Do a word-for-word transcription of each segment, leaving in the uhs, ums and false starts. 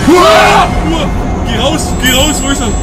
Uah! Uah! Geh raus! Geh raus! Wo ist er?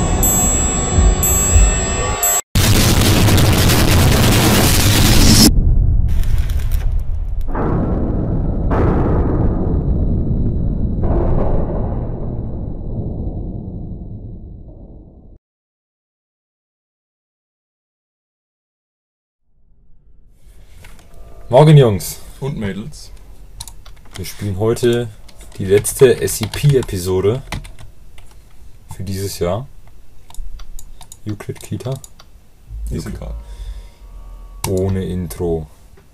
Morgen Jungs und Mädels. Wir spielen heute die letzte S C P-Episode für dieses Jahr. Euclid Kita. Ist egal. Ohne Intro.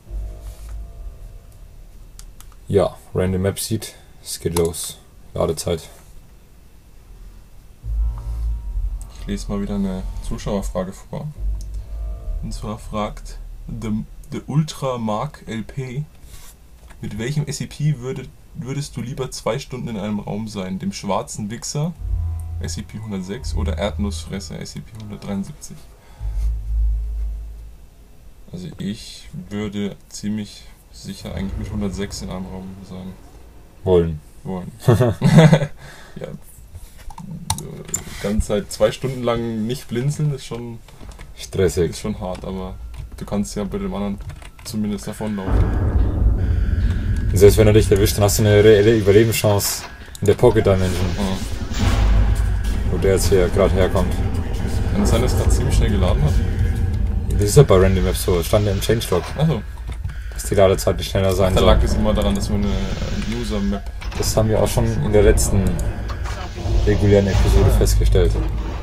Ja, Random Map Seed. Es geht los. Ladezeit. Ich lese mal wieder eine Zuschauerfrage vor. Und zwar fragt The, The Ultra Mark L P: Mit welchem S C P würde, würdest du lieber zwei Stunden in einem Raum sein? Dem schwarzen Wichser, S C P hundertsechs, oder Erdnussfresser, S C P hundertdreiundsiebzig? Also ich würde ziemlich sicher eigentlich mit hundertsechs in einem Raum sein. Wollen. Wollen. Ja. Die ganze Zeit zwei Stunden lang nicht blinzeln ist schon stressig. Ist schon hart, aber du kannst ja bei dem anderen zumindest davonlaufen. Und selbst wenn er dich erwischt, dann hast du eine reelle Überlebenschance in der Pocket Dimension. Ja. Wo der jetzt hier gerade herkommt. Kann es sein, dass es gerade ziemlich schnell geladen hat? Das ist ja bei Random Maps so, stand ja im Changelog. Achso. Dass die Ladezeit nicht schneller sein da soll. Da lag es immer daran, dass wir eine User-Map... Das haben wir auch schon in der letzten regulären Episode festgestellt.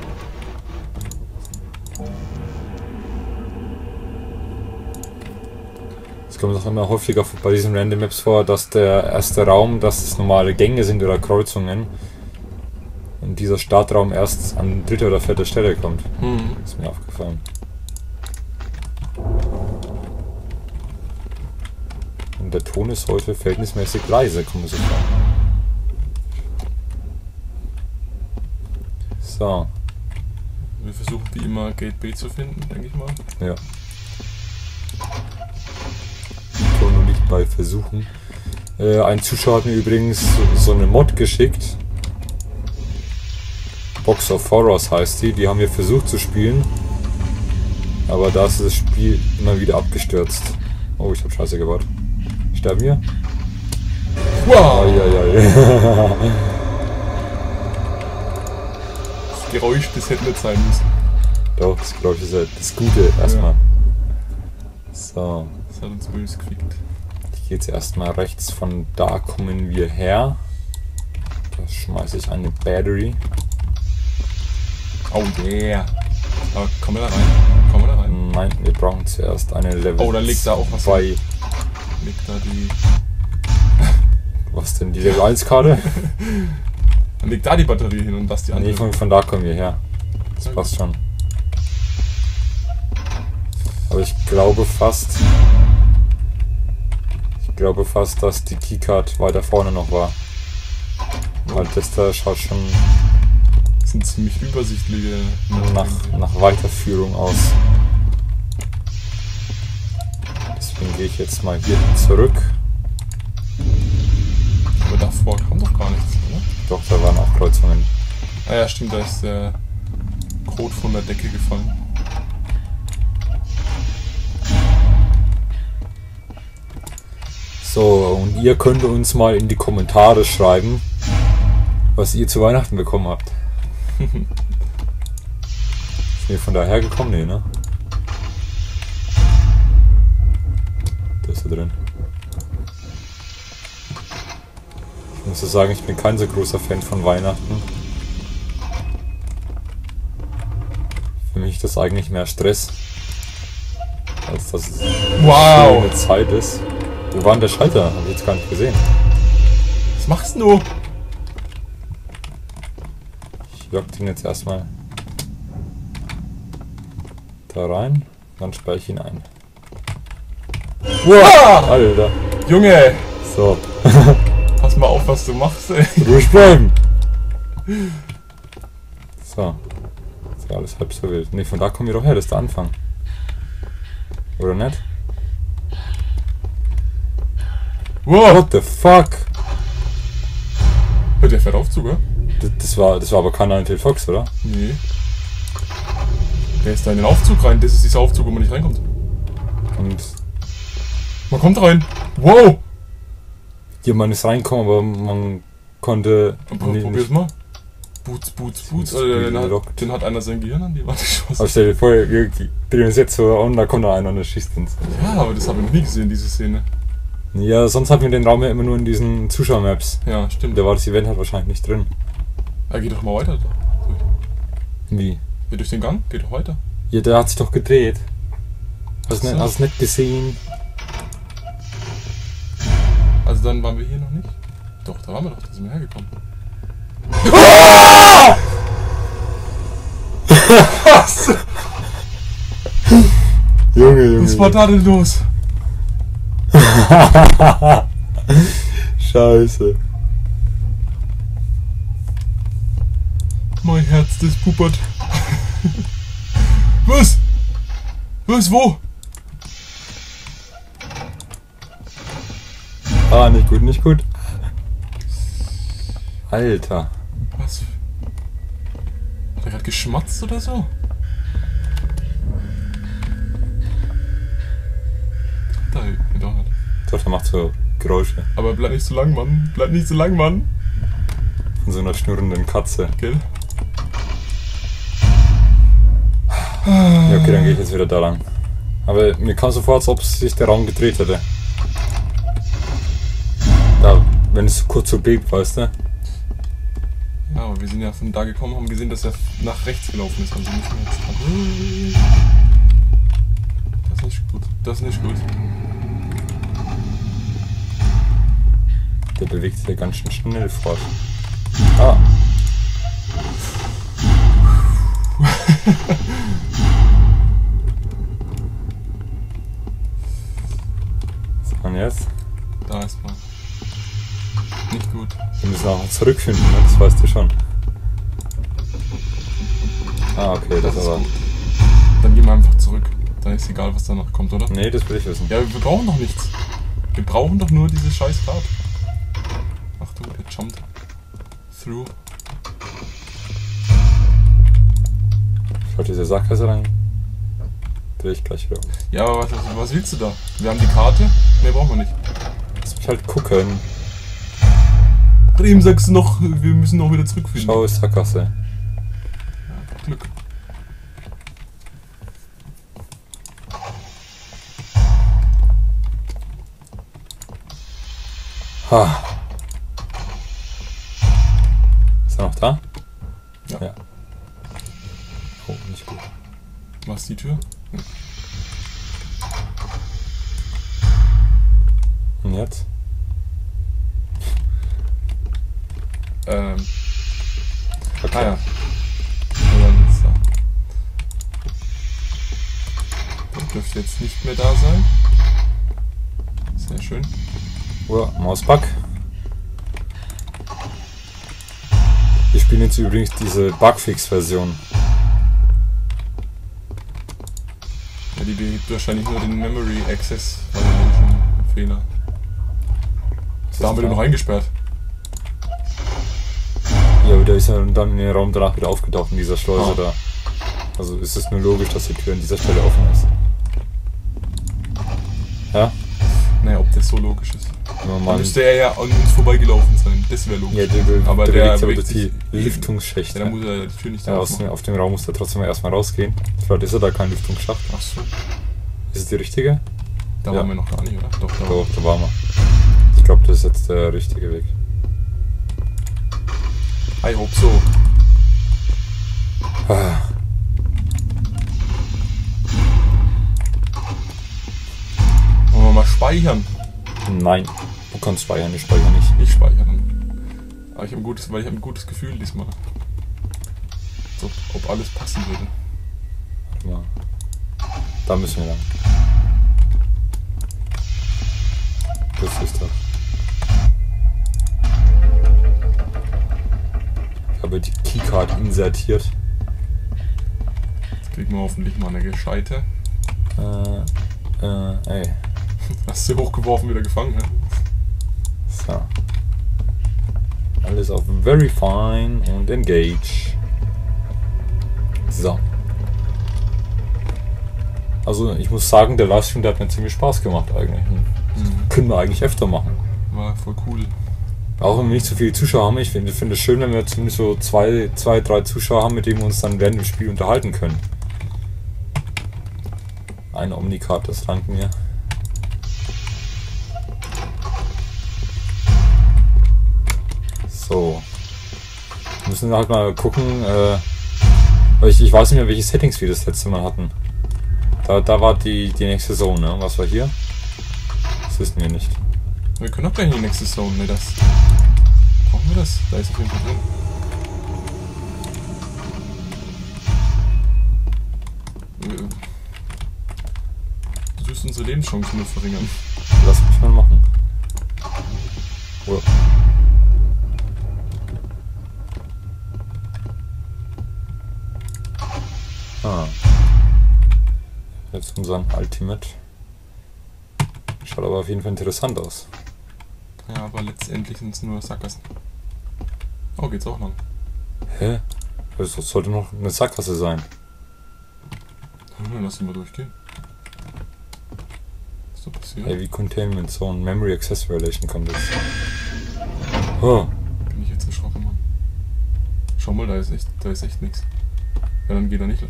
Es kommt auch immer häufiger bei diesen Random Maps vor, dass der erste Raum, dass es normale Gänge sind oder Kreuzungen und dieser Startraum erst an dritter oder vierter Stelle kommt. Mhm. Ist mir aufgefallen. Und der Ton ist heute verhältnismäßig leise, kommt mir so vor. So. Wir versuchen wie immer Gate B zu finden, denke ich mal. Ja. Ton nur nicht bei Versuchen. Äh, ein Zuschauer hat mir übrigens so eine Mod geschickt. Box of Horrors heißt die. Die haben wir versucht zu spielen. Aber da ist das Spiel immer wieder abgestürzt. Oh, ich hab Scheiße gebaut. Sterben wir? Wow! Oh, ja, ja, ja. Das Geräusch, das hätte nicht sein müssen. Doch, das Geräusch ist ja das Gute erstmal. Ja. So. Das hat uns böse gefickt. Ich gehe jetzt erstmal rechts, von da kommen wir her. Da schmeiße ich eine Battery. Oh yeah! Aber kommen wir da rein? Kommen wir da rein? Nein, wir brauchen zuerst eine Level. Oh, da liegt da auch was. Bei liegt da die. Was denn, die Level eins Karte? Dann liegt da die Batterie hin und das die andere. Nee, von, von da kommen wir her. Das passt schon. Aber ich glaube fast. Ich glaube fast, dass die Keycard weiter vorne noch war. Weil das da schaut schon. Das sind ziemlich übersichtliche. Nach, nach Weiterführung aus. Deswegen gehe ich jetzt mal hier zurück. Aber davor kam doch gar nichts, oder? Doch, da waren auch Kreuzungen. Ah ja, stimmt, da ist der Code von der Decke gefallen. So, und ihr könnt uns mal in die Kommentare schreiben, was ihr zu Weihnachten bekommen habt. Ist mir von daher gekommen? Nee, ne? Da ist er drin. Ich muss ja sagen, ich bin kein so großer Fan von Weihnachten. Für mich ist das eigentlich mehr Stress, als dass es wow. eine Zeit ist. Wo war denn der Schalter? Hab ich jetzt gar nicht gesehen. Was machst du? Ich lock den jetzt erstmal da rein, dann sperre ich ihn ein. Wow! Alter. Junge! So. Pass mal auf, was du machst, ey. Ruhig bleiben! So. Ist ja alles halb so wild. Ne, von da kommen wir doch her, das ist der Anfang. Oder nicht? Wow! What the fuck? Hört der fährt Aufzug, oder? Das, das, war, das war aber kein Until Fox, oder? Nee. Der ist da in den Aufzug rein. Das ist dieser Aufzug, wo man nicht reinkommt. Und Man kommt rein. Wow! hier, man ist reinkommen, aber man konnte. Pro nee, probier's nicht. mal. Boots, Boots, Boots. Alter, den, hat, den hat einer sein Gehirn an die Wand geschossen. Aber stell dir vor, wir drehen uns jetzt so und da kommt noch einer und der schießt uns. Ja, aber das habe ich noch nie gesehen, diese Szene. Ja, sonst hatten wir den Raum ja immer nur in diesen Zuschauermaps. Ja, stimmt. Da war das Event halt wahrscheinlich nicht drin. Ja, geht doch mal weiter. Durch. Wie? Ja, durch den Gang? Geht doch weiter. Ja, der hat sich doch gedreht. Hast du Ach so. nicht, hast nicht gesehen? Also dann waren wir hier noch nicht? Doch, da waren wir doch, da sind wir hergekommen. Was? Junge, Junge. Was war da denn los? Scheiße. Mein Herz, das puppert. Was? Was, wo? Ah, nicht gut, nicht gut. Alter. Was? Hat er gerade geschmatzt oder so? Da, nee, doch nicht. Doch, der macht so Geräusche. Aber bleib nicht so lang, Mann. Bleib nicht so lang, Mann. Von so einer schnurrenden Katze. Gell? Ja, okay, dann gehe ich jetzt wieder da lang. Aber mir kam so vor, als ob sich der Raum gedreht hätte. Da, wenn es kurz so bebt, weißt du? Ja, aber wir sind ja von da gekommen, haben gesehen, dass er nach rechts gelaufen ist. Also müssen wir jetzt dran. Das ist nicht gut. Das ist nicht gut. Der bewegt sich ja ganz schön schnell fort. Ah. Was war denn jetzt? Da ist man. Nicht gut. Wir müssen auch zurückfinden, ne? Das weißt du schon. Ah, okay, das, Das ist aber. gut. Dann gehen wir einfach zurück. Dann ist egal, was danach kommt, oder? Nee, das will ich wissen. Ja, wir brauchen doch nichts. Wir brauchen doch nur dieses scheiß Rad. Ach du, der jumpt. Through. Schaut diese Sackgasse rein. Dreh ich gleich wieder um. Ja, aber was, was willst du da? Wir haben die Karte. Mehr brauchen wir nicht. Lass mich halt gucken. Bremen sagst du noch, wir müssen noch wieder zurückfinden. Schau, ist Sackgasse. Ja, Glück. Ha. Ist er noch da? Ja. Ja. Oh, nicht gut. Was ist die Tür? Ja. Und jetzt? Ähm. Okay. Ah ja. Und dann ist da. Der dürfte jetzt nicht mehr da sein. Sehr schön. Oh, Mauspack. Wir spielen jetzt übrigens diese Bugfix-Version. Ja, die behebt wahrscheinlich nur den Memory Access, weil da schon ein Fehler. Was Da haben wir den noch eingesperrt. Ja, aber der ist ja dann in den Raum danach wieder aufgetaucht in dieser Schleuse Ah. da. Also ist es nur logisch, dass die Tür an dieser Stelle offen ist. Ja? Naja, ob das so logisch ist. Wenn man Dann mal müsste er ja an uns vorbeigelaufen sein. Das wäre logisch. ja, der, der, aber der, der bewegt sich aber bewegt durch die sich- Lüftungsschächte. Ja, dann muss er die Tür nicht Ja, da aus dem, aufmachen. auf dem Raum muss er trotzdem erstmal rausgehen. Vielleicht ist er da kein Lüftungsschacht. Ach so. Ist es die richtige? Da Ja. waren wir noch gar nicht, oder? Doch, da Doch, da waren wir. Ich glaube, das ist jetzt der richtige Weg. I hope so. Ah. Wollen wir mal speichern? Nein, du kannst speichern, ich speichere nicht. Ich speichere dann. Aber ich habe ein gutes, weil ich habe ein gutes Gefühl diesmal. So, ob alles passen würde. Warte mal. Da müssen wir lang. Das ist das. Ich habe die Keycard insertiert. Jetzt kriegen wir hoffentlich mal eine gescheite. Äh, äh, ey. Hast du hochgeworfen, wieder gefangen, ne? So. Alles auf very fine und engage. So. Also ich muss sagen, der Livestream, der hat mir ziemlich Spaß gemacht eigentlich. Mhm. Können wir eigentlich öfter machen. War voll cool. Auch wenn wir nicht so viele Zuschauer haben, ich finde find es schön, wenn wir zumindest so zwei, zwei, drei Zuschauer haben, mit denen wir uns dann während dem Spiel unterhalten können. Eine Omnicard, das langt mir. So. Wir müssen halt mal gucken, äh, weil ich, ich weiß nicht mehr, welche Settings wir das letzte Mal hatten. Da, da war die, die nächste Zone, ne? Was war hier? Das wissen wir nicht. Wir können auch gleich in die nächste Zone, ne? Das. Brauchen wir das? Da ist auf jeden Fall drin. Du tust unsere Lebenschancen nur verringern. Lass mich mal machen. Oh. Ah. Jetzt unseren Ultimate. Schaut aber auf jeden Fall interessant aus. Ja, aber letztendlich sind es nur Sackgassen. Oh, geht's auch lang. Hä? Das sollte noch eine Sackgasse sein. Ja, lass ihn mal durchgehen. Was ist da passiert? Heavy Containment Zone, Memory Access Violation kommt jetzt. Oh. Bin ich jetzt erschrocken, Mann. Schau mal, da ist echt, da ist echt nichts. Ja, dann geht er nicht.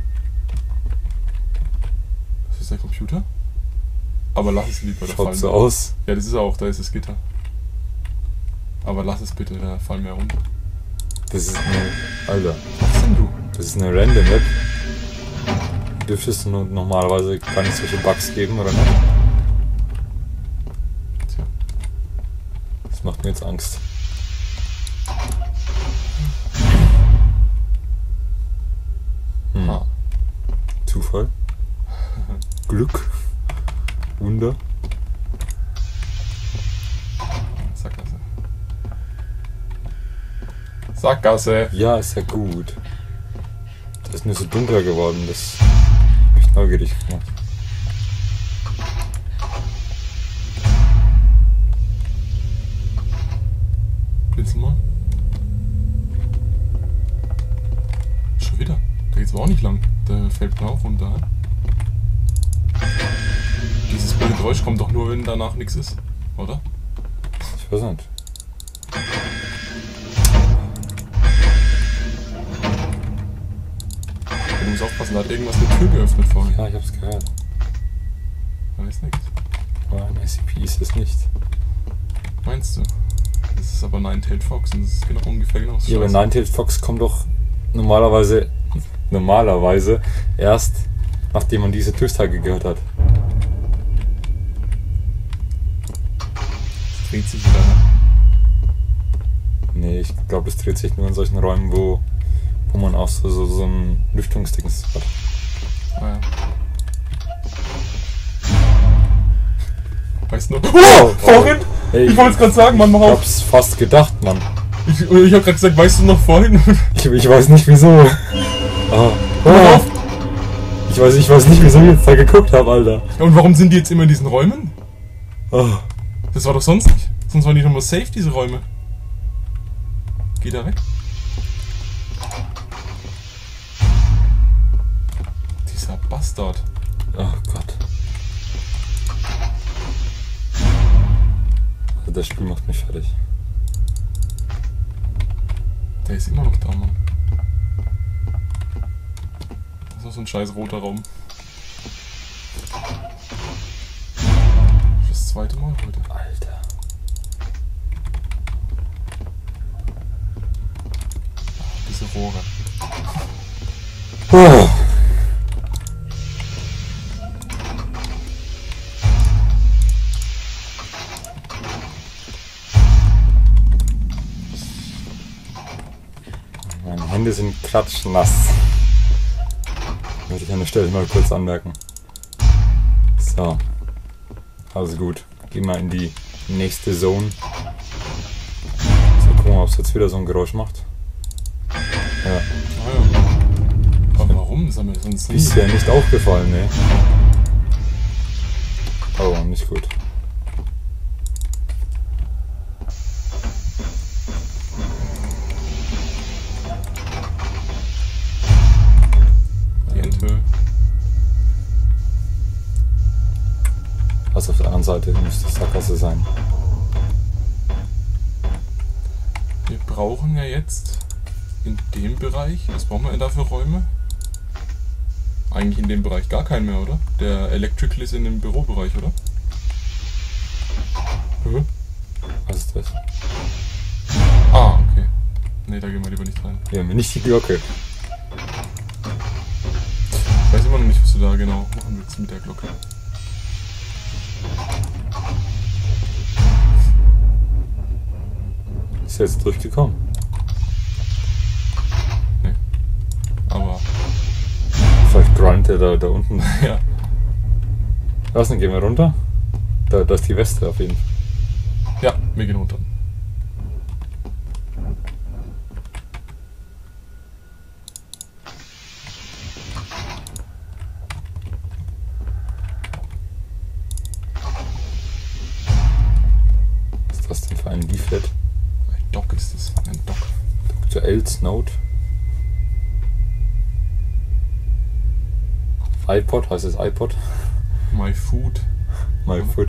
Das ist der Computer? Aber lass es lieber, da Schaut fallen so wir. aus. Ja, das ist er auch, da ist das Gitter. Aber lass es bitte, da fallen wir runter. Das ist eine... Alter. Was denn du? Das ist eine Random Map. Dürfte es nur normalerweise gar nicht solche Bugs geben, oder nicht? Tja. Das macht mir jetzt Angst. Hm. Ah. Zufall. Glück. Wunder. Sackgasse. Sackgasse! Ja, ist ja gut. Das ist nur so dunkler geworden, das hab ich neugierig gemacht. Blinzeln mal. Schon wieder. Da geht's aber auch nicht lang. Da fällt man auch runter. Dieses blöde Geräusch kommt doch nur, wenn danach nichts ist, oder? Ich weiß nicht. Du musst aufpassen, da hat irgendwas eine Tür geöffnet vorhin. Ja, ich hab's gehört. Da ist nichts. Aber ein S C P ist es nicht. Meinst du? Das ist aber Nine-Tailed Fox und das ist genau ungefähr genau so. Ja, aber Nine-Tailed Fox kommt doch normalerweise normalerweise erst nachdem man diese Tüstage gehört hat. Das dreht sich wieder, ne? Nee, ich glaube, es dreht sich nur in solchen Räumen, wo, wo man auch so, so, so ein Lüftungsdings hat. Ah, ja. Weißt du noch? Oh, vorhin! Hey, ich wollte es gerade sagen, Mann, mach Ich auf! hab's fast gedacht, Mann. Ich, ich hab gerade gesagt, weißt du noch vorhin? Ich, ich weiß nicht wieso. Ah. Mach auf! Ich weiß, ich weiß nicht, wieso ich jetzt da geguckt habe, Alter. Ja, und warum sind die jetzt immer in diesen Räumen? Ah. Das war doch sonst nicht. Sonst waren die doch mal safe, diese Räume. Geh da weg. Dieser Bastard. Oh Gott. Also das Spiel macht mich fertig. Der ist immer noch da, Mann. Das ist noch so ein scheiß roter Raum. Das zweite Mal heute. Alter. Ach, diese Rohre. Oh. Meine Hände sind klatschnass. Möchte ich an der Stelle mal kurz anmerken. So. Also gut. Gehen wir in die nächste Zone. So, gucken wir mal, ob es jetzt wieder so ein Geräusch macht. Ja. Ah ja. Aber warum? Das haben wir sonst nie. Bisher nicht aufgefallen, ne? Oh, nicht gut. Seite müsste Sackgasse sein. Wir brauchen ja jetzt in dem Bereich, was brauchen wir denn da für Räume? Eigentlich in dem Bereich gar keinen mehr, oder? Der Electrical ist in dem Bürobereich, oder? Mhm. Was ist das? Ah, okay. Ne, da gehen wir lieber nicht rein. Wir haben nicht die Glocke. Ich weiß immer noch nicht, was du da genau machen willst mit der Glocke. Ist jetzt durchgekommen. Ne. Aber. Vielleicht grindet er da, da unten. Ja. Was denn, gehen wir runter? Da, da ist die Weste auf jeden Fall. Ja, wir gehen runter. Was ist das denn für ein Leaflet? Ein Doc ist das. Ein Doc. Doktor L's Note. iPod, heißt es iPod? My Food. My Food.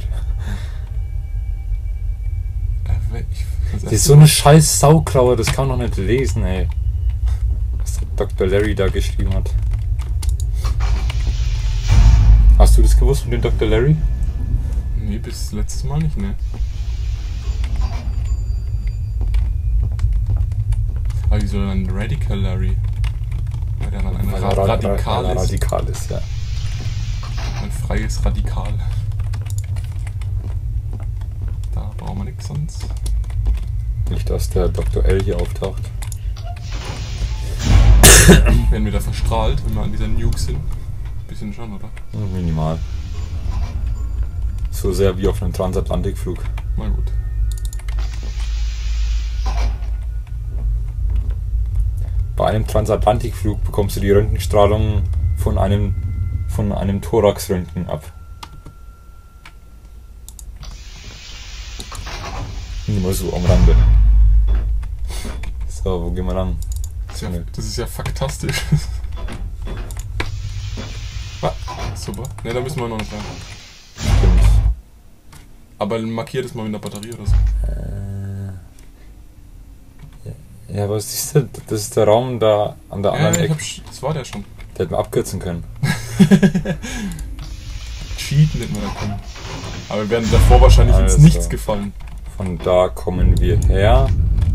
Äh, ich, das Die ist so eine scheiß Sauklaue, das kann man doch nicht lesen, ey. Was der Doktor Larry da geschrieben hat. Hast du das gewusst von dem Doktor Larry? Nee, bis letztes Mal nicht, ne? Aber wieso dann Radical Larry? Weil der dann ein Weil Ra er ra- Radikal weil er ist. radikal ist, ja. Ein freies Radikal. Da brauchen wir nichts sonst. Nicht, dass der Doktor L hier auftaucht. Werden wir da verstrahlt, wenn wir an dieser Nuke sind? Bisschen schon, oder? Minimal. So sehr wie auf einem Transatlantikflug. Mal gut. Bei einem Transatlantikflug bekommst du die Röntgenstrahlung von einem von einem Thoraxröntgen ab. Nur so am Rande. So, wo gehen wir lang? Das ist ja, das ist ja faktastisch. Ah, super. Ne, da müssen wir noch nicht rein. Stimmt. Aber markiert es mal mit einer Batterie oder so. Äh, ja, was ist das? Das ist der Raum da an der Ja, anderen ich Ecke. hab, sch- das war der schon. Der hätten wir abkürzen können. Cheaten hätten wir da können. Aber wir werden davor wahrscheinlich ins Also. Nichts gefallen. Von da kommen wir her.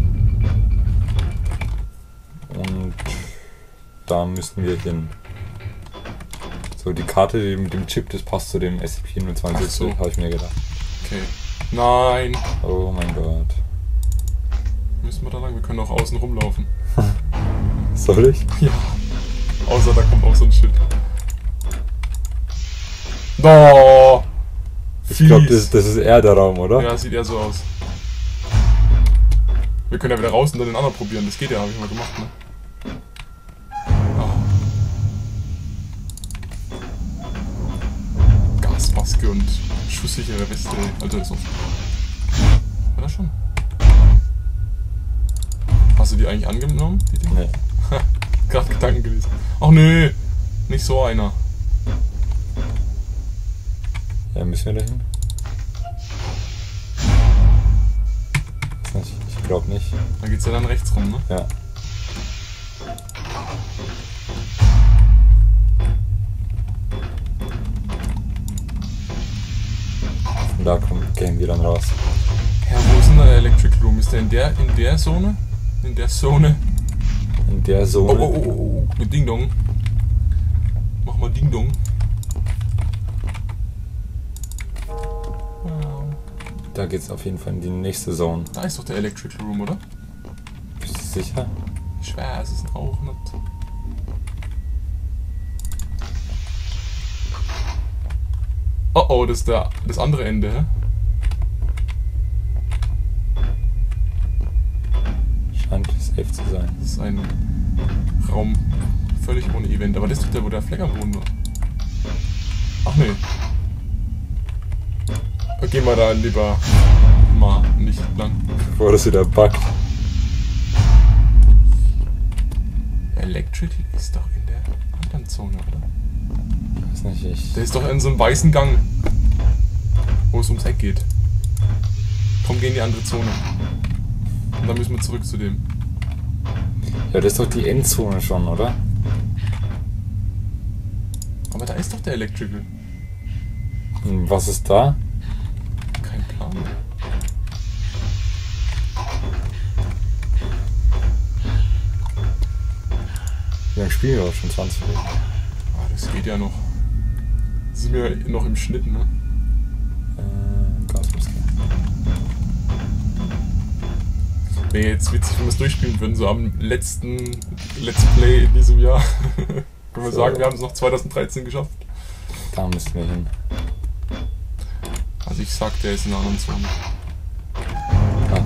Und da müssen wir hin. So, die Karte die mit dem Chip, das passt zu dem S C P vierundzwanzig, Ach so. habe ich mir gedacht. Okay. Nein! Oh mein Gott. Müssen wir da lang? Wir können auch außen rumlaufen. Soll ich? Ja. Außer da kommt auch so ein Shit. Oh! Ich glaube, das, das ist eher der Raum, oder? Ja, sieht eher so aus. Wir können ja wieder raus und dann den anderen probieren. Das geht ja, habe ich mal gemacht, ne? Ah. Gasmaske und schusssichere Weste. Also ist offen. War das schon? Hast du die eigentlich angenommen, die Dinge? Nee. Gerade Gedanken gewesen. Ach nö! Nicht so einer. Ja, müssen wir da hin? Ich glaube nicht. Da geht's ja dann rechts rum, ne? Ja. Und da kommen, gehen wir dann raus. Ja, wo ist denn der Electric Room? Ist der in der, in der Zone? In der Zone? In der Oh, Zone. oh, oh, oh, oh. Mit Ding Dong. Mach mal Ding Dong. Wow. Da geht's auf jeden Fall in die nächste Zone. Da ist doch der Electric Room, oder? Bist du sicher? Schwer ist es auch nicht. Oh oh, das ist der, das andere Ende, hä? Scheint safe zu sein. Das ist ein Raum völlig ohne Event. Aber das ist doch der, wo der Fleck am Boden war. Ach nee. Gehen wir da lieber mal nicht lang. Bevor das wieder buggt. Electric ist doch in der anderen Zone, oder? Weiß nicht, ich. Der ist doch in so einem weißen Gang. wo es ums Eck geht. Komm, geh in die andere Zone. Und dann müssen wir zurück zu dem. Ja, das ist doch die Endzone schon, oder? Aber da ist doch der Electrical. Und was ist da? Kein Plan. Wie lange spielen wir auch schon? zwanzig Minuten. Ah, das geht ja noch. Das sind wir noch im Schnitt, ne? Äh, Gasmaske. Wäre jetzt witzig, wenn wir es durchspielen würden, so am letzten Let's Play in diesem Jahr. Können wir So. sagen, wir haben es noch zwanzig dreizehn geschafft. Da müssen wir hin. Also ich sag, der ist in einer anderen Zone. Ah,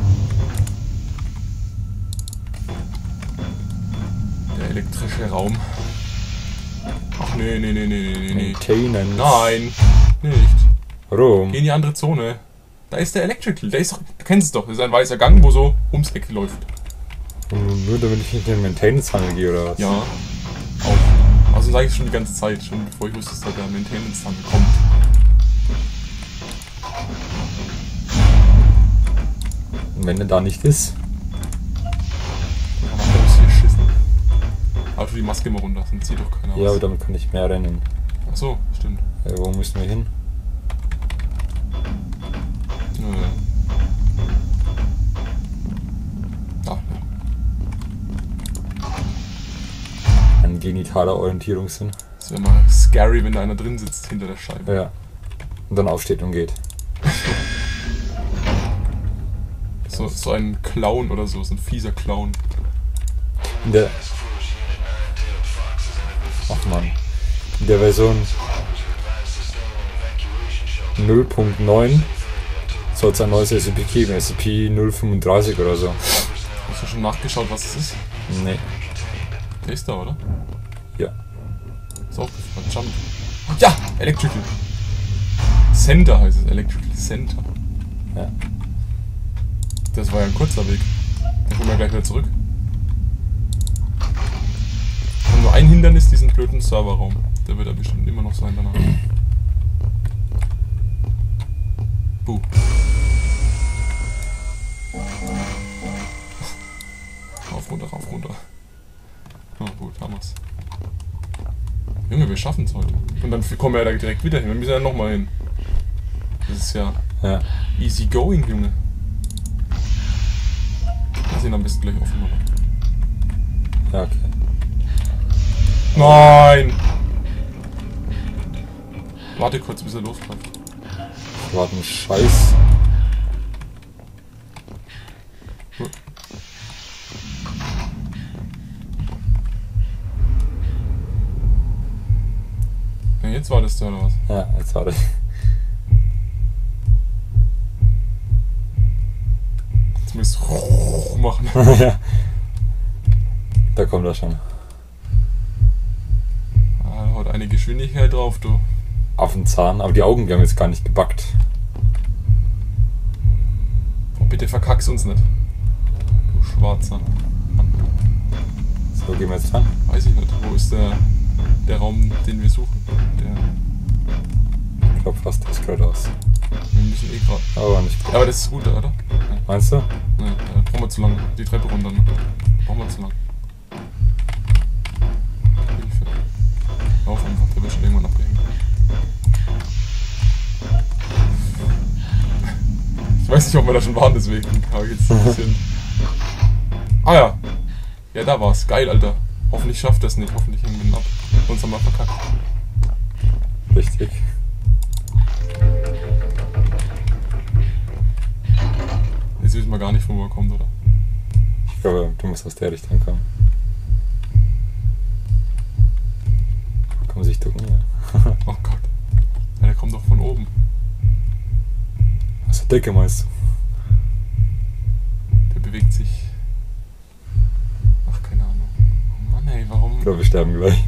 Der elektrische Raum. Ach nee, nee, nee, nee, nee, nee. Maintenance. Nein, nicht. Warum? Geh in die andere Zone. Da ist der Electrical. Der ist doch, du kennst es doch. Das ist ein weißer Gang, wo so ums Eck läuft. Nur damit ich nicht in den Maintenance-Tunnel gehe, oder was? Ja, auch. Also sage ich schon die ganze Zeit, schon bevor ich wusste, dass da der Maintenance dann kommt. Und wenn er da nicht ist? Dann macht er uns hier schissen. Aber tu die Maske mal runter, sonst sieht doch keiner Ja, aber aus. damit kann ich mehr rennen. Ach so, stimmt. Äh, wo müssen wir hin? Äh. Ah, Ein genitaler Orientierungssinn. das wäre mal scary, wenn da einer drin sitzt hinter der Scheibe. Ja. Und dann aufsteht und geht. So, so ein Clown oder so, so ein fieser Clown. In der. Ach man. In der Version null Punkt neun soll es ein neues S C P geben. S C P null fünfunddreißig oder so. Hast du schon nachgeschaut, was es ist? Nee. Der ist da, oder? Ja. Ist auch gefallen. Jump. Ja! Electrical. Center heißt es. Electrical Center. Ja. Das war ja ein kurzer Weg. Da kommen wir gleich wieder zurück. Wir haben nur ein Hindernis, diesen blöden Serverraum. Der wird ja bestimmt immer noch sein danach. Buh. Rauf, runter, rauf, runter. Oh gut, haben wir's. Junge, wir schaffen es heute. Und dann kommen wir ja da direkt wieder hin. Wir müssen ja nochmal hin. Das ist ja Ja. easy going, Junge. Lass ihn am besten gleich offen, oder? Ja, okay. Nein! Warte kurz, bis er losläuft. Ich warte einen Scheiß. Ja, jetzt war das da, oder was? Ja, jetzt warte ich. Jetzt müsst ihr machen. Ja. Da kommt er schon. Ah, da haut eine Geschwindigkeit drauf, du. Affenzahn, aber die Augen, die haben jetzt gar nicht gebackt. Oh, bitte verkack's uns nicht. Du schwarzer Mann. So, gehen wir jetzt dran. Weiß ich nicht. Wo ist der, der Raum, den wir suchen? Der. Ich glaube fast, das gehört aus. Wir müssen eh gerade. Aber nicht. Ja, aber das ist gut, oder? Meinst du? Nein, da brauchen wir zu lang. Die Treppe runter, ne? Brauchen wir zu lang. Hilfe. Lauf einfach, der wird schon irgendwann abgehängt. Ich weiß nicht, ob wir da schon waren, deswegen habe ich jetzt ein bisschen. Ah ja. Ja, da war's. Geil, Alter. Hoffentlich schafft das nicht. Hoffentlich hängen wir ihn ab. Sonst haben wir verkackt. Richtig. Jetzt wissen wir gar nicht, wo er kommt, oder? Ich glaube, du musst aus der Richtung kommen. Komm sich ducken, ja. Oh Gott. Ja, der kommt doch von oben. Aus der Decke meinst du? Der bewegt sich. Ach, keine Ahnung. Oh Mann, ey, warum? Ich glaube, wir sterben gleich.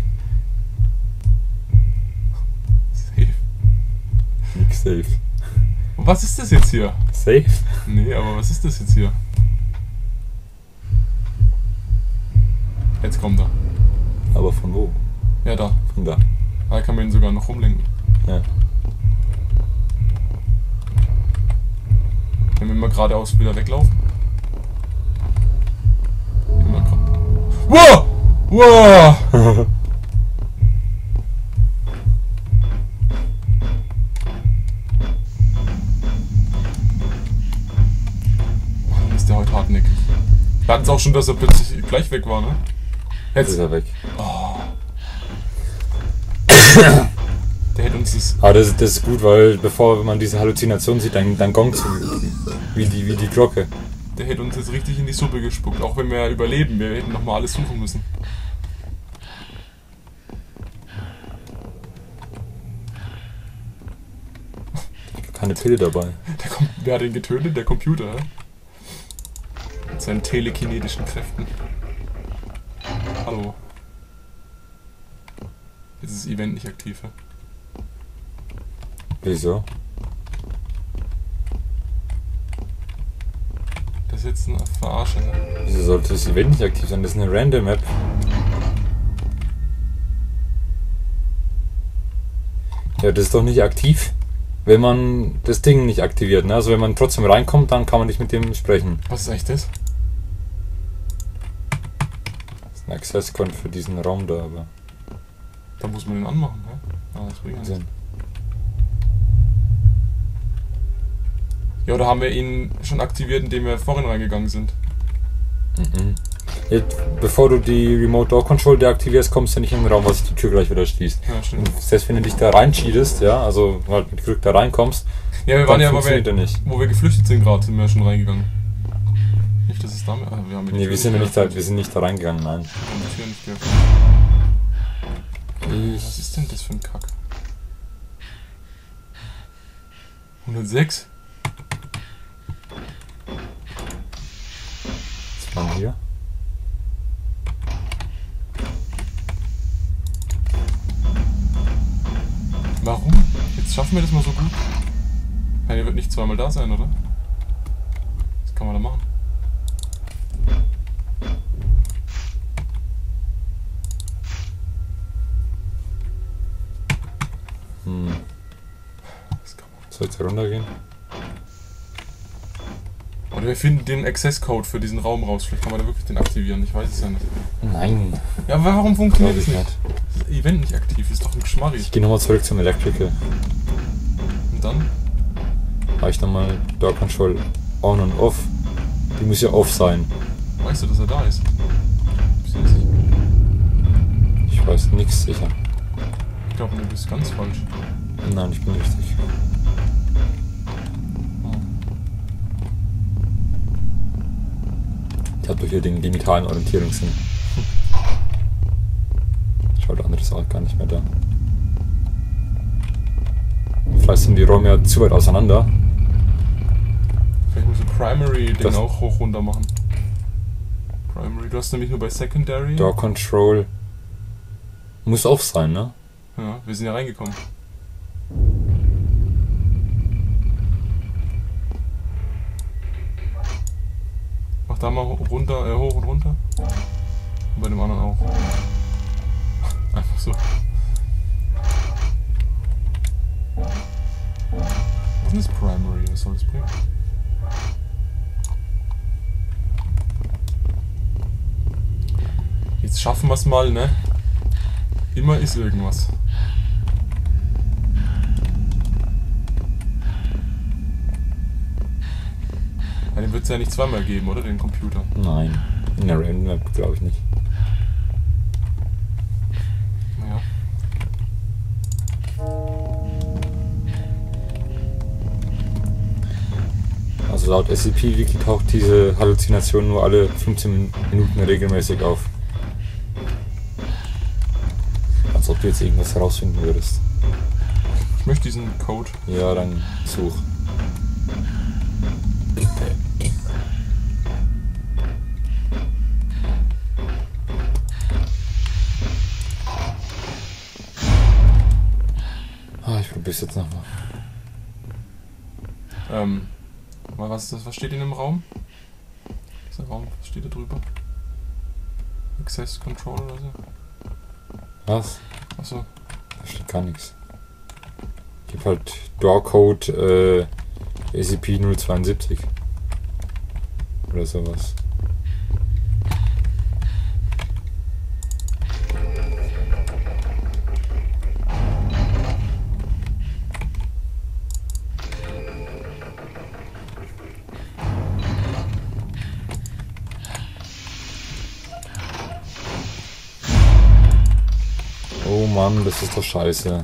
Safe. Nix safe. Und was ist das jetzt hier? Safe? Nee, aber was ist das jetzt hier? Jetzt kommt er. Aber von wo? Ja, da. Von da. Da kann man ihn sogar noch rumlenken. Ja. Wenn wir mal geradeaus wieder weglaufen. Immer gerade. Wow! Wow! Mann, ist der heute hartnäckig. Wir hatten es auch schon, dass er plötzlich gleich weg war, ne? Jetzt ist er weg. Oh. Der hätte uns das... Aber das, das ist gut, weil bevor man diese Halluzination sieht, dann, dann gongt wie die, wie die Glocke. Der hätte uns jetzt richtig in die Suppe gespuckt, auch wenn wir überleben. Wir hätten nochmal alles suchen müssen. Keine Pille dabei. Der kommt, wer hat ihn getötet? Der Computer, hä? Mit seinen telekinetischen Kräften. Hallo. Jetzt ist das Event nicht aktiv, hä? Wieso? Das ist jetzt eine Verarsche, ne? Wieso sollte das Event nicht aktiv sein? Das ist eine Random Map. Ja, das ist doch nicht aktiv, wenn man das Ding nicht aktiviert, ne? Also wenn man trotzdem reinkommt, dann kann man nicht mit dem sprechen. Was ist eigentlich das? Das ist ein Access-Code für diesen Raum da, aber... Da muss man den anmachen, hä? Ah, das bringt nichts. Ja, oder haben wir ihn schon aktiviert, indem wir vorhin reingegangen sind? Mhm. Jetzt, bevor du die Remote Door Control deaktivierst, kommst du nicht in den Raum, was die Tür gleich wieder schließt. Ja, stimmt. Und selbst wenn du dich da reincheatest, ja, also halt mit Glück da reinkommst, ja, wir waren ja, funktioniert wir, er nicht. Wo wir geflüchtet sind gerade, sind wir schon reingegangen. Nicht, dass es da mehr... Wir haben Nee, wir sind, ja nicht da, wir sind nicht da reingegangen, nein. Ich hab die Tür nicht geöffnet. Ich Was ist denn das für ein Kack? hundertsechs? Was waren hier? Warum? Jetzt schaffen wir das mal so gut. Ja, der wird nicht zweimal da sein, oder? Was kann man da machen? Hm. Was kann man? Soll ich da runtergehen? Oder wir finden den Access-Code für diesen Raum raus. Vielleicht kann man da wirklich den aktivieren. Ich weiß es ja nicht. Nein. Ja, aber warum funktioniert das Glaub nicht? ich Das Event nicht aktiv. Ist doch ein Geschmarri. Ich gehe nochmal zurück zum Electrical. Und dann? Habe ich nochmal Door Control on und off. Die muss ja off sein. Weißt du, dass er da ist? Bist du dir sicher? Ich weiß nichts sicher. Ich glaube, du bist ganz falsch. Nein, ich bin richtig. Ich habe doch hier den limitalen Orientierungssinn. Schaut der andere ist auch gar nicht mehr da. Vielleicht sind die Räume ja zu weit auseinander. Vielleicht muss ich Primary-Ding Das- auch hoch runter machen. Primary, du hast nämlich nur bei Secondary. Door Control muss off sein, ne? Ja, wir sind ja reingekommen. Mach da mal ho- runter, äh, hoch und runter. Und bei dem anderen auch. Einfach so. Was ist das Primary? Was soll das bringen? Jetzt schaffen wir es mal, ne? Immer ist irgendwas. Ja, den wird es ja nicht zweimal geben, oder? Den Computer. Nein. In der Random Map glaube ich nicht. Naja. Also laut S C P-Wiki taucht diese Halluzination nur alle fünfzehn Minuten regelmäßig auf. Als ob du jetzt irgendwas herausfinden würdest. Ich möchte diesen Code. Ja, dann such. Ah, ich probier's jetzt nochmal. Ähm. Mal, was ist das? Was steht in dem Raum? Dieser Raum, was steht da drüber? Access Control oder so? Was? Achso. Da steht gar nichts. Ich hab halt Door Code, äh, S C P null zweiundsiebzig. Oder sowas. Oh Mann, das ist doch scheiße.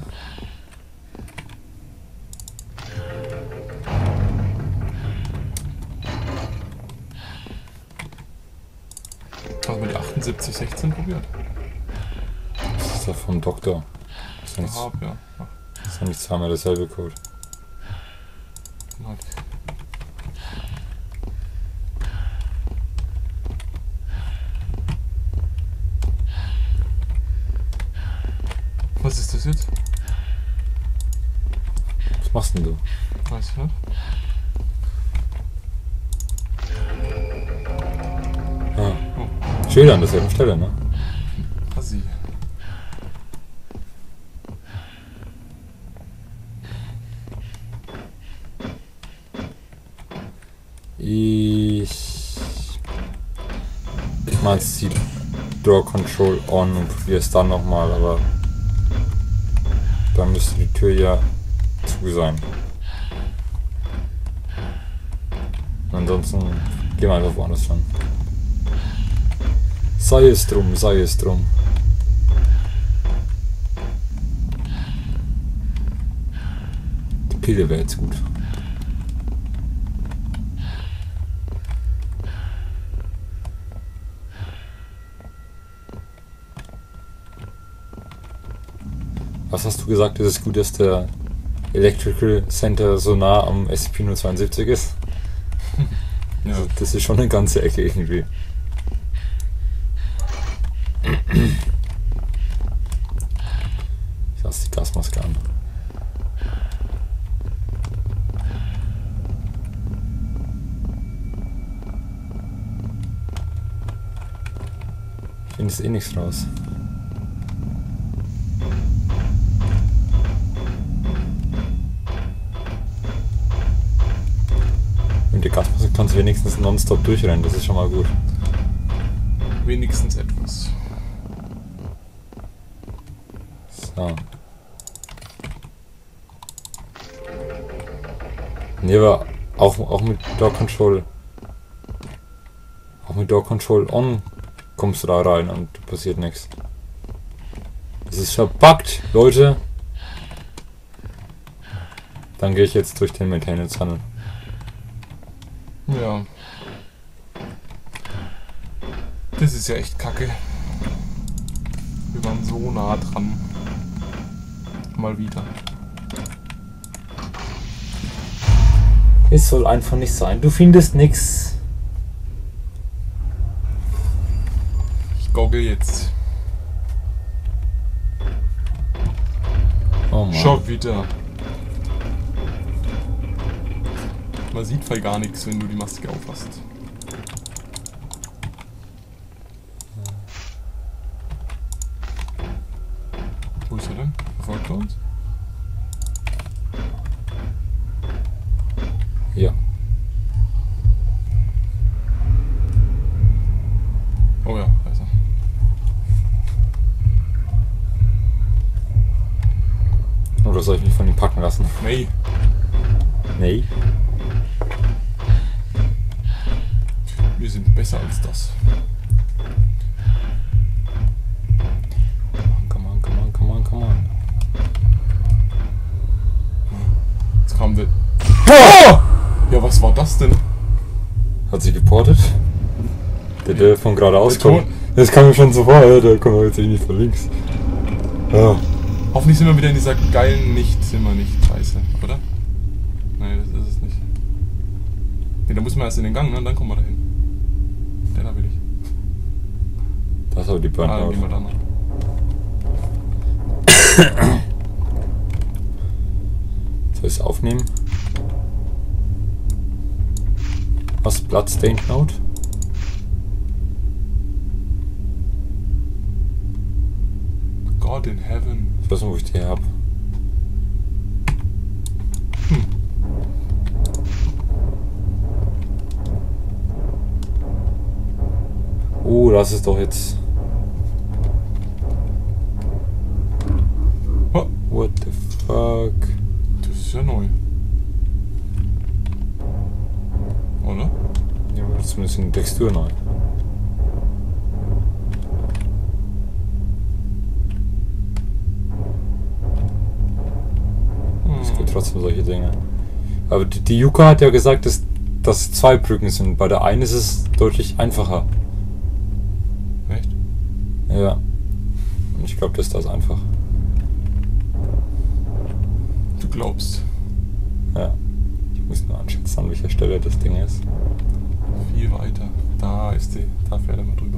Hast du die achtundsiebzig sechzehn probiert? Das ist doch vom Doktor. Das ist ja nicht, Hab, ja. Ach, das ist ja nicht zweimal derselbe Code. halt. Was ist das jetzt? Was machst denn du? Weiß ich nicht. Ah. Schön an derselben Stelle, ne? Assi. Ich mach jetzt die Door Control on und probiere es dann nochmal, aber dann müsste die Tür ja zu sein. Ansonsten gehen wir einfach woanders ran. Sei es drum, sei es drum. Die Pille wäre jetzt gut. Was hast du gesagt, ist es gut, dass der Electrical Center so nah am S C P null zweiundsiebzig ist? Ja. Also das ist schon eine ganze Ecke irgendwie. Ich lasse die Gasmaske an. Ich finde es eh nichts raus. Mit der Gasmaske kannst du wenigstens nonstop durchrennen, das ist schon mal gut. Wenigstens etwas. So. Ne, aber auch, auch mit Door Control. Auch mit Door Control on kommst du da rein und passiert nichts. Das ist verpackt, Leute. Dann gehe ich jetzt durch den Maintenance Tunnel. Ja. Das ist ja echt kacke. Wir waren so nah dran. Mal wieder. Es soll einfach nicht sein. Du findest nix. Ich goggle jetzt. Oh Mann. Schon wieder. Man sieht voll gar nichts, wenn du die Maske aufhast. Wo ist er denn? Verfolgt er uns? Ja. Oh ja, da ist er. Oder soll ich mich von ihm packen lassen? Nee. Nee. Wir sind besser als das. Come on, come on, come on, come on. Jetzt kam der... Oh! Ja, was war das denn? Hat sich geportet? Der, der von geradeaus Der Ton- kommt. Das kam mir schon so vor, ja, der kommt jetzt eh nicht von links. Ja. Hoffentlich sind wir wieder in dieser geilen Nicht, sind wir nicht, scheiße, oder? Nein, das ist es nicht. Ne, da muss man erst in den Gang, ne? Und dann kommen wir dahin. Den da will ich. Das ist aber die Ah, dann Burnout. gehen wir da noch. Soll ich es aufnehmen? Was? Bloodstained Note? God in heaven. Ich weiß nicht, wo ich die her hab. Hm. lass es doch jetzt. Oh. What the fuck? Das ist ja neu. Oder? Ja, aber zumindest in der Textur neu. Es gibt trotzdem solche Dinge. Aber die, die Yuka hat ja gesagt, dass das zwei Brücken sind. Bei der einen ist es deutlich einfacher. Echt? Ja. Und ich glaube, das ist das einfach. Du glaubst. Ja. Ich muss nur anschätzen, an welcher Stelle das Ding ist. Viel weiter. Da ist die. Da fährt er mal drüber.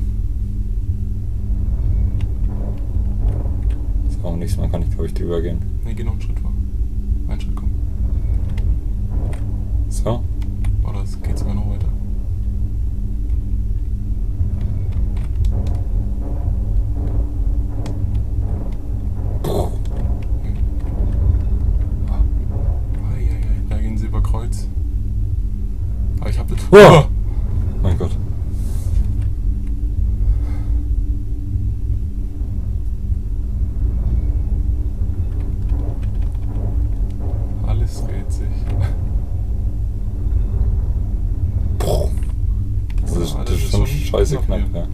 So, am nächsten Mal kann ich, glaube ich, drüber gehen. Ne, geh noch einen Schritt vor. Ein Schritt, komm. So. Oder geht sogar noch weiter? Eieiei, da gehen sie über Kreuz. Aber ich hab das. Oh! Mein Gott. Alles dreht sich. Das ist, Ja, das ist schon scheiße knapp knapp, hier. ja.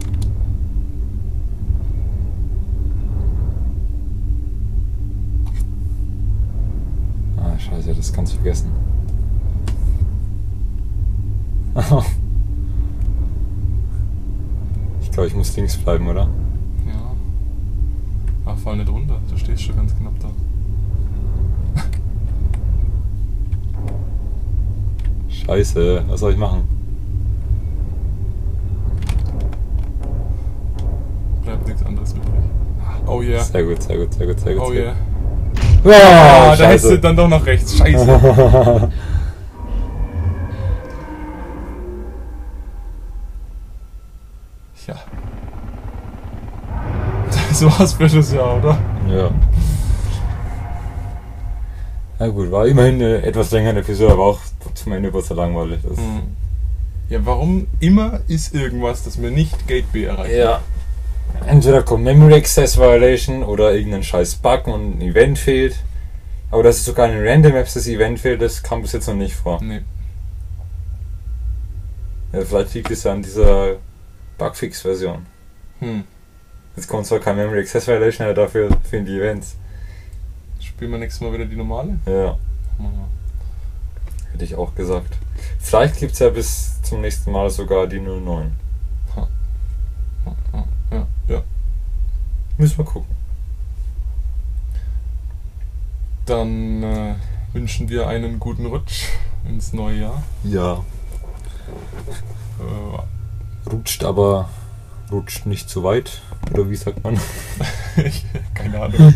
Ah, scheiße, das kannst du vergessen. Ich glaube, ich muss links bleiben, oder? Ja. Aber fall nicht runter, du stehst schon ganz knapp da. Scheiße, was soll ich machen? Bleibt nichts anderes übrig. Oh yeah. Sehr gut, sehr gut, sehr gut, sehr gut. Oh sehr yeah. gut. Ah, Oh, da hättest du scheiße. dann doch nach rechts. Scheiße. Ja. Das war's für das Jahr, oder? Ja. Na gut, war immerhin eine etwas längere Episode, aber auch zum Ende wurde es ja langweilig. Das Hm. Ja, warum immer ist irgendwas, das mir nicht Gate B erreicht? Ja. Entweder kommt Memory Access Violation oder irgendein scheiß Bug und ein Event fehlt. Aber dass es sogar in Random Maps das Event fehlt, das kam bis jetzt noch nicht vor. Nee. Ja, vielleicht liegt es ja an dieser Bugfix-Version. Hm. Jetzt kommt zwar kein Memory Access Violation, aber dafür fehlen die Events. Spielen wir nächstes Mal wieder die normale? Ja, Machen hätte ich auch gesagt. Vielleicht gibt es ja bis zum nächsten Mal sogar die null neun. wir. Ja, ja, ja. Müssen wir gucken. Dann äh, wünschen wir einen guten Rutsch ins neue Jahr. Ja. Äh, Rutscht, aber rutscht nicht zu weit. Oder wie sagt man? ich, keine Ahnung.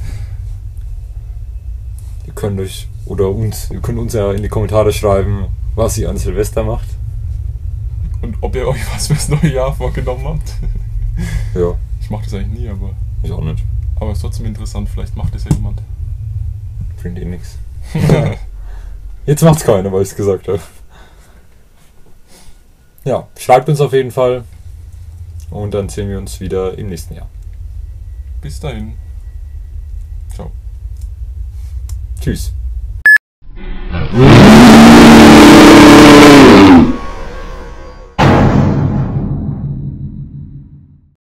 Ihr könnt euch, oder uns, ihr könnt uns ja in die Kommentare schreiben, was ihr an Silvester macht. Und ob ihr euch was fürs neue Jahr vorgenommen habt. Ja, Ich mache das eigentlich nie, aber, ich auch nicht. aber ist trotzdem interessant. Vielleicht macht das ja jemand. Bringt eh nix. Jetzt macht's keiner, weil ich es gesagt habe. Ja, schreibt uns auf jeden Fall. Und dann sehen wir uns wieder im nächsten Jahr. Bis dahin. Ciao. Tschüss.